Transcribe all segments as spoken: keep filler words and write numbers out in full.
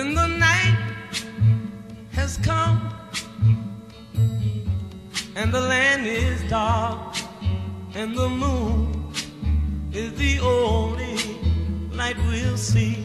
When the night has come and the land is dark and the moon is the only light we'll see.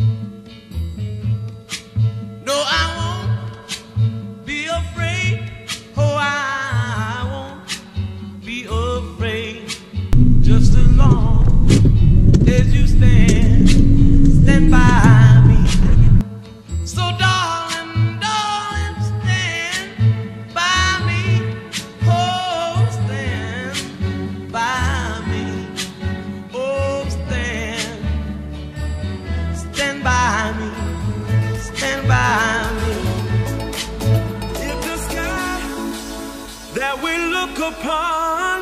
No, I won't be afraid. Oh, I won't be afraid. Just as long as you stand, stand by me. So darling, darling, stand by me. Oh, stand by me. Oh, stand, stand by me. Stand by me. If the sky that we look upon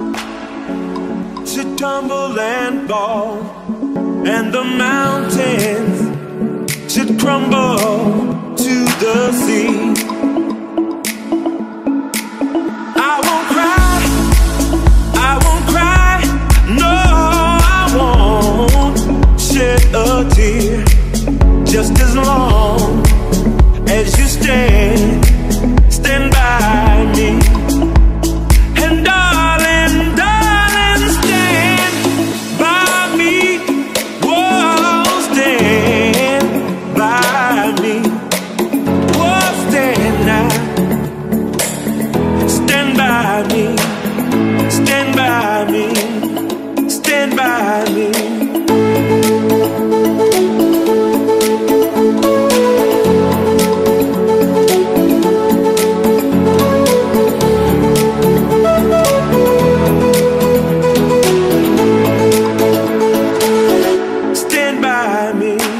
should tumble and fall, and the mountains should crumble to the sea, I won't cry, I won't cry, no, I won't shed a tear. Just as long as you stand, stand by me. And darling, darling, stand by me. Whoa, stand by me. Whoa, stand now. Stand by me. Stand by me. Stand by me. Stand by me.